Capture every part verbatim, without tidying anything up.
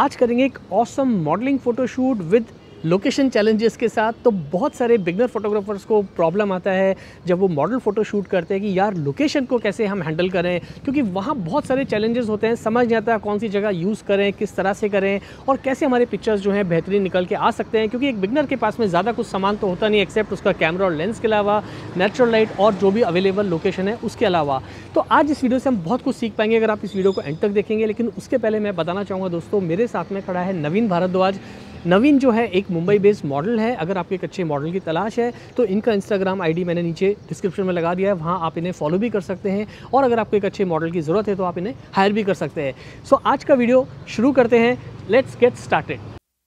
आज करेंगे एक awesome modelling photoshoot with location challenges के साथ। तो बहुत सारे बिगनर फोटोग्राफर्स को प्रॉब्लम आता है जब वो मॉडल फ़ोटो शूट करते हैं कि यार लोकेशन को कैसे हम हैंडल करें, क्योंकि वहाँ बहुत सारे चैलेंजेस होते हैं, समझ नहीं आता कौन सी जगह यूज़ करें, किस तरह से करें और कैसे हमारे पिक्चर्स जो हैं बेहतरीन निकल के आ सकते हैं। क्योंकि एक बिगनर के पास में ज़्यादा कुछ सामान तो होता नहीं एक्सेप्ट उसका कैमरा और लेंस के अलावा नेचुरल लाइट और जो भी अवेलेबल लोकेशन है उसके अलावा। तो आज इस वीडियो से हम बहुत कुछ सीख पाएंगे अगर आप इस वीडियो को एंड तक देखेंगे। लेकिन उसके पहले मैं बताना चाहूँगा दोस्तों, मेरे साथ में खड़ा है नवीन भारद्वाज। नवीन जो है एक मुंबई बेस्ड मॉडल है। अगर आपको एक अच्छे मॉडल की तलाश है तो इनका इंस्टाग्राम आईडी मैंने नीचे डिस्क्रिप्शन में लगा दिया है, वहाँ आप इन्हें फॉलो भी कर सकते हैं। और अगर आपको एक अच्छे मॉडल की ज़रूरत है तो आप इन्हें हायर भी कर सकते हैं। सो आज का वीडियो शुरू करते हैं, लेट्स गेट स्टार्टेड।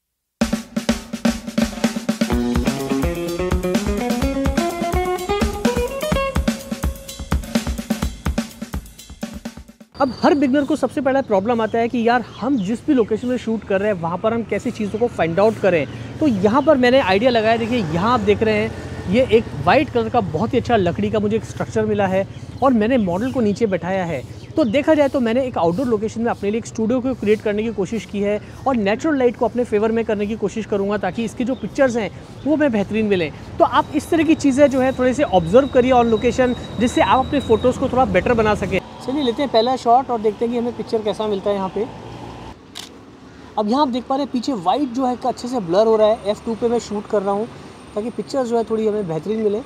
अब हर बिगनर को सबसे पहला प्रॉब्लम आता है कि यार हम जिस भी लोकेशन में शूट कर रहे हैं वहाँ पर हम कैसी चीज़ों को फाइंड आउट करें। तो यहाँ पर मैंने आइडिया लगाया, देखिए यहाँ आप देख रहे हैं ये एक वाइट कलर का बहुत ही अच्छा लकड़ी का मुझे एक स्ट्रक्चर मिला है और मैंने मॉडल को नीचे बैठाया है। तो देखा जाए तो मैंने एक आउटडोर लोकेशन में अपने लिए एक स्टूडियो को क्रिएट करने की कोशिश की है और नेचुरल लाइट को अपने फेवर में करने की कोशिश करूँगा ताकि इसकी जो पिक्चर्स हैं वो मैं बेहतरीन मिलें। तो आप इस तरह की चीज़ें जो है थोड़े से ऑब्जर्व करिए ऑन लोकेशन, जिससे आप अपने फ़ोटोज़ को थोड़ा बेटर बना सकें। चलिए लेते हैं पहला शॉट और देखते हैं कि हमें पिक्चर कैसा मिलता है यहाँ पे। अब यहाँ आप देख पा रहे हैं पीछे वाइट जो है अच्छे से ब्लर हो रहा है। एफ टू पे मैं शूट कर रहा हूँ ताकि पिक्चर जो है थोड़ी हमें बेहतरीन मिले।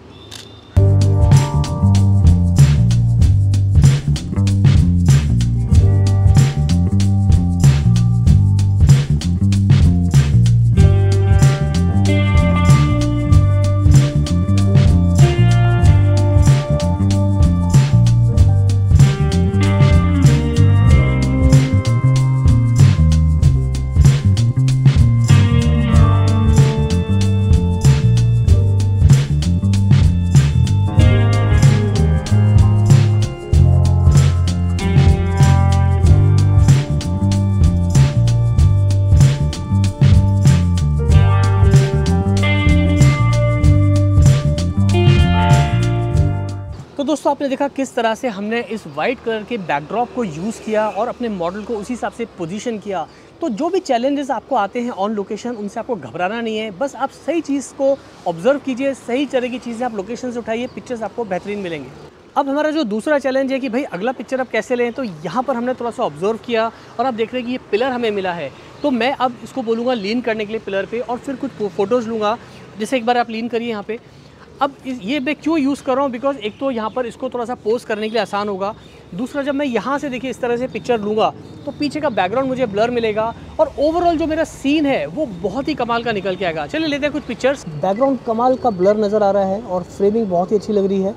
तो दोस्तों आपने देखा किस तरह से हमने इस वाइट कलर के बैकड्रॉप को यूज़ किया और अपने मॉडल को उसी हिसाब से पोजीशन किया। तो जो भी चैलेंजेस आपको आते हैं ऑन लोकेशन, उनसे आपको घबराना नहीं है, बस आप सही चीज़ को ऑब्जर्व कीजिए, सही तरह की चीज़ें आप लोकेशन से उठाइए, पिक्चर्स आपको बेहतरीन मिलेंगे। अब हमारा जो दूसरा चैलेंज है कि भाई अगला पिक्चर अब कैसे लें, तो यहाँ पर हमने थोड़ा सा ऑब्जर्व किया और आप देख रहे हैं कि ये पिलर हमें मिला है। तो मैं अब इसको बोलूँगा लीन करने के लिए पिलर पे और फिर कुछ फ़ोटोज़ लूँगा। जैसे एक बार आप लीन करिए यहाँ पे। अब ये मैं क्यों यूज़ कर रहा हूँ, बिकॉज एक तो यहाँ पर इसको थोड़ा सा पोस्ट करने के लिए आसान होगा। दूसरा, जब मैं यहाँ से देखिए इस तरह से पिक्चर लूँगा तो पीछे का बैकग्राउंड मुझे ब्लर मिलेगा और ओवरऑल जो मेरा सीन है वो बहुत ही कमाल का निकल के आएगा। चलिए लेते हैं कुछ पिक्चर्स। बैकग्राउंड कमाल का ब्लर नज़र आ रहा है और फ्रेमिंग बहुत ही अच्छी लग रही है।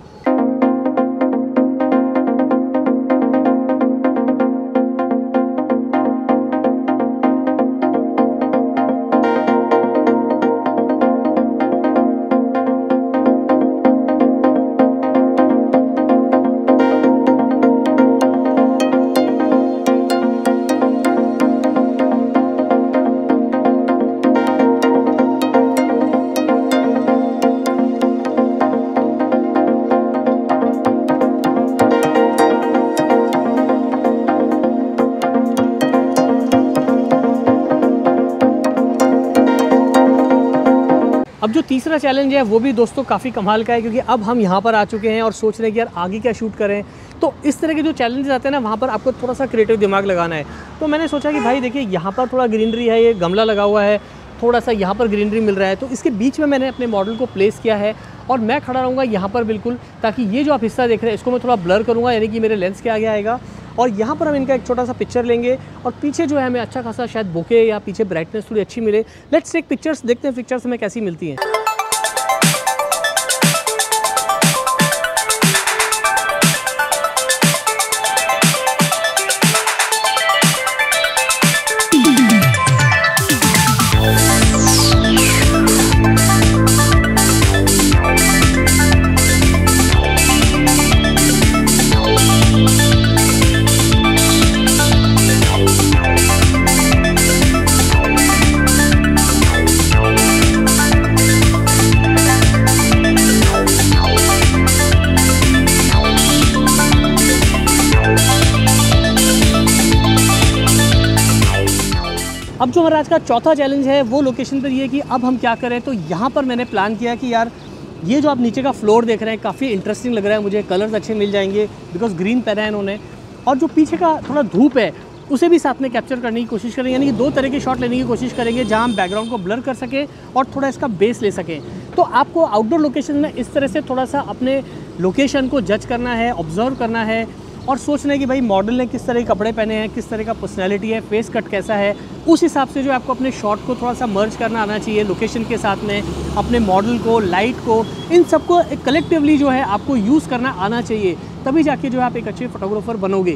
अब जो तीसरा चैलेंज है वो भी दोस्तों काफ़ी कमाल का है, क्योंकि अब हम यहाँ पर आ चुके हैं और सोच रहे हैं कि यार आगे क्या शूट करें। तो इस तरह के जो चैलेंजेस आते हैं ना, वहाँ पर आपको थोड़ा सा क्रिएटिव दिमाग लगाना है। तो मैंने सोचा कि भाई देखिए यहाँ पर थोड़ा ग्रीनरी है, ये गमला लगा हुआ है, थोड़ा सा यहाँ पर ग्रीनरी मिल रहा है, तो इसके बीच में मैंने अपने मॉडल को प्लेस किया है और मैं खड़ा रहूँगा यहाँ पर बिल्कुल, ताकि ये जो आप हिस्सा देख रहे हैं इसको मैं थोड़ा ब्लर करूँगा, यानी कि मेरे लेंस के आगे आएगा। और यहाँ पर हम इनका एक छोटा सा पिक्चर लेंगे और पीछे जो है हमें अच्छा खासा शायद बोके या पीछे ब्राइटनेस थोड़ी अच्छी मिले। लेट्स टेक पिक्चर्स, देखते हैं पिक्चर्स हमें कैसी मिलती हैं। हमारा आज का चौथा चैलेंज है वो लोकेशन पर ये कि अब हम क्या करें। तो यहाँ पर मैंने प्लान किया कि यार ये जो आप नीचे का फ्लोर देख रहे हैं काफ़ी इंटरेस्टिंग लग रहा है मुझे, कलर्स अच्छे मिल जाएंगे बिकॉज ग्रीन पहना है इन्होंने, और जो पीछे का थोड़ा धूप है उसे भी साथ में कैप्चर करने की कोशिश करेंगे, यानी कि दो तरह के शॉट लेने की कोशिश करेंगे जहां हम बैकग्राउंड को ब्लर कर सकें और थोड़ा इसका बेस ले सकें। तो आपको आउटडोर लोकेशन में इस तरह से थोड़ा सा अपने लोकेशन को जज करना है, ऑब्जर्व करना है और सोचना है कि भाई मॉडल ने किस तरह के कपड़े पहने हैं, किस तरह का पर्सनैलिटी है, फेस कट कैसा है, उस हिसाब से जो आपको अपने शॉट को थोड़ा सा मर्ज करना आना चाहिए लोकेशन के साथ में, अपने मॉडल को, लाइट को, इन सबको कलेक्टिवली जो है आपको यूज़ करना आना चाहिए, तभी जाके जो है आप एक अच्छे फोटोग्राफर बनोगे।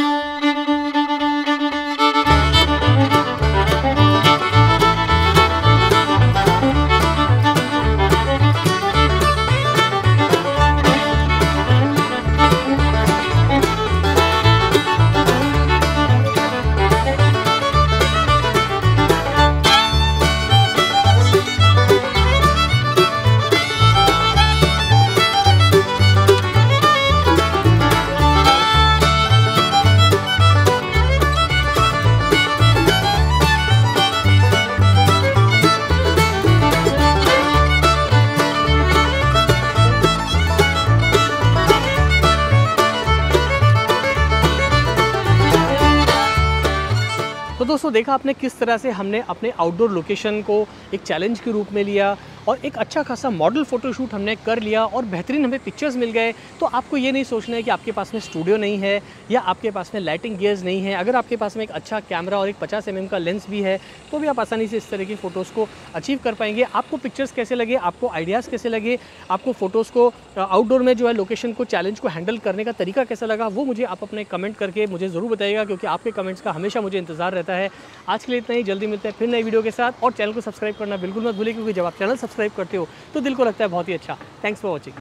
तो दोस्तों देखा आपने किस तरह से हमने अपने आउटडोर लोकेशन को एक चैलेंज के रूप में लिया और एक अच्छा खासा मॉडल फोटोशूट हमने कर लिया और बेहतरीन हमें पिक्चर्स मिल गए। तो आपको ये नहीं सोचना है कि आपके पास में स्टूडियो नहीं है या आपके पास में लाइटिंग गियर्स नहीं है। अगर आपके पास में एक अच्छा कैमरा और एक पचास एम एम का लेंस भी है तो भी आप आसानी से इस तरह की फ़ोटोज़ को अचीव कर पाएंगे। आपको पिक्चर्स कैसे लगे, आपको आइडियाज़ कैसे लगे, आपको फ़ोटोज़ को आउटडोर में जो है लोकेशन को, चैलेंज को हैंडल करने का तरीका कैसा लगा, वो मुझे आप अपने कमेंट करके मुझे ज़रूर बताइएगा, क्योंकि आपके कमेंट्स का हमेशा मुझे इंतजार रहता है। आज के लिए इतना ही, जल्दी मिलते हैं फिर नई वीडियो के साथ। और चैनल को सब्सक्राइब करना बिल्कुल मत भूलिए, क्योंकि जब आप चैनल सब्सक्राइब करते हो तो दिल को लगता है बहुत ही अच्छा। Thanks for watching.